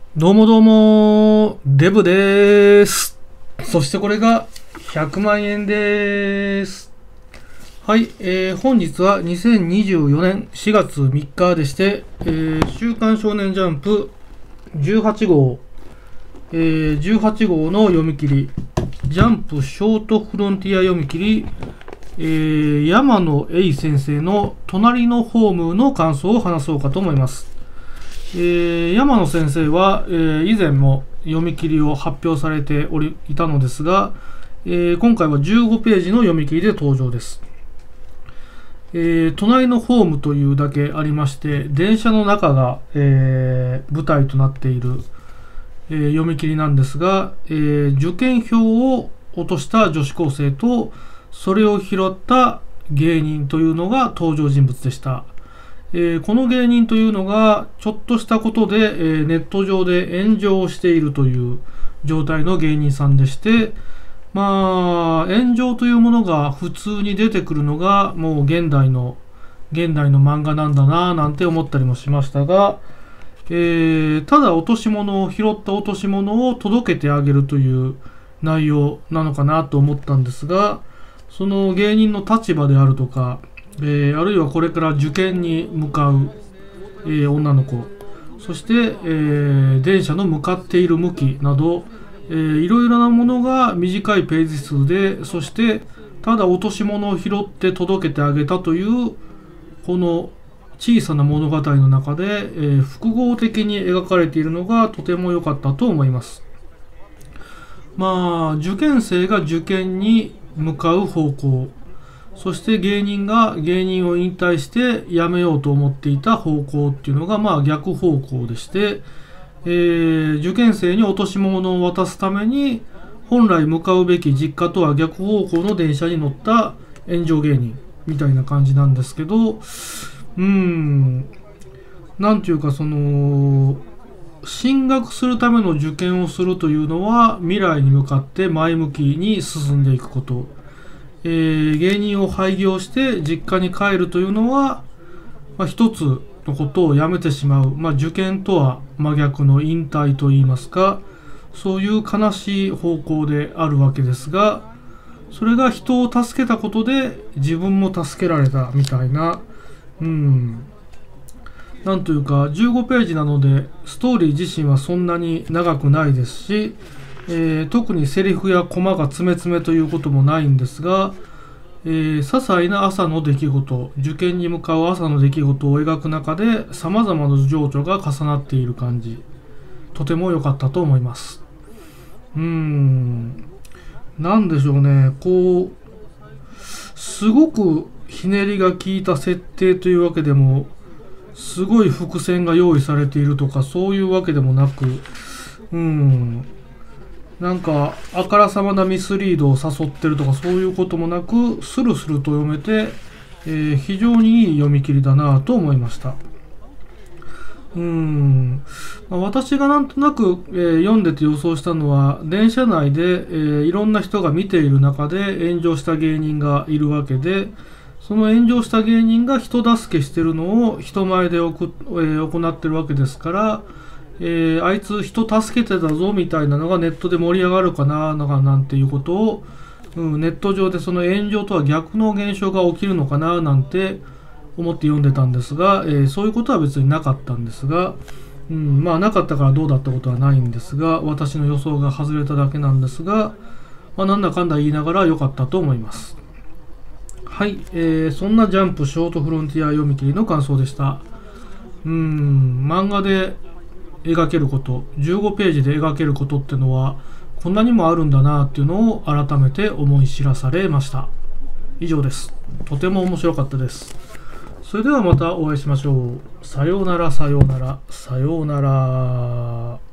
どうもどうも、デブです。そしてこれが100万円です。はい、本日は2024年4月3日でして、週刊少年ジャンプ18号、18号の読み切り、ジャンプショートフロンティア読み切り、山野栄先生の隣のホームの感想を話そうかと思います。山野先生は、以前も読み切りを発表されていたのですが、今回は15ページの読み切りで登場です。隣のホームというだけありまして、電車の中が、舞台となっている、読み切りなんですが、受験票を落とした女子高生とそれを拾った芸人というのが登場人物でした。この芸人というのがちょっとしたことで、ネット上で炎上をしているという状態の芸人さんでして、炎上というものが普通に出てくるのがもう現代の漫画なんだなぁなんて思ったりもしましたが、ただ拾った落とし物を届けてあげるという内容なのかなと思ったんですが、その芸人の立場であるとか、あるいはこれから受験に向かう、女の子、そして、電車の向かっている向きなど、いろいろなものが短いページ数で、そしてただ落とし物を拾って届けてあげたというこの小さな物語の中で、複合的に描かれているのがとても良かったと思います。受験生が受験に向かう方向、そして芸人が芸人を引退して辞めようと思っていた方向っていうのが逆方向でして、受験生に落とし物を渡すために本来向かうべき実家とは逆方向の電車に乗った炎上芸人みたいな感じなんですけど、なんていうか進学するための受験をするというのは未来に向かって前向きに進んでいくこと。芸人を廃業して実家に帰るというのは、一つのことをやめてしまう、受験とは真逆の引退といいますか、そういう悲しい方向であるわけですが、それが人を助けたことで自分も助けられたみたいな、なんというか15ページなのでストーリー自身はそんなに長くないですし、特にセリフやコマが詰め詰めということもないんですが、些細な朝の出来事、受験に向かう朝の出来事を描く中で様々な情緒が重なっている感じ、とても良かったと思います。なんでしょうね、すごくひねりが効いた設定というわけでも、すごい伏線が用意されているとかそういうわけでもなく、なんかあからさまなミスリードを誘ってるとかそういうこともなく、スルスルと読めて、非常にいい読み切りだなと思いました。私がなんとなく、読んでて予想したのは、電車内で、いろんな人が見ている中で炎上した芸人がいるわけで、その炎上した芸人が人助けしてるのを人前で行ってるわけですから、あいつ人助けてたぞみたいなのがネットで盛り上がるかななんていうことを、ネット上でその炎上とは逆の現象が起きるのかななんて思って読んでたんですが、そういうことは別になかったんですが、なかったからどうだったことはないんですが、私の予想が外れただけなんですが、なんだかんだ言いながら良かったと思います。はい、そんなジャンプショートフロンティア読み切りの感想でした。漫画で描けること、15ページで描けることってのはこんなにもあるんだなっていうのを改めて思い知らされました。以上です。とても面白かったです。それではまたお会いしましょう。さようなら、さようなら、さようなら。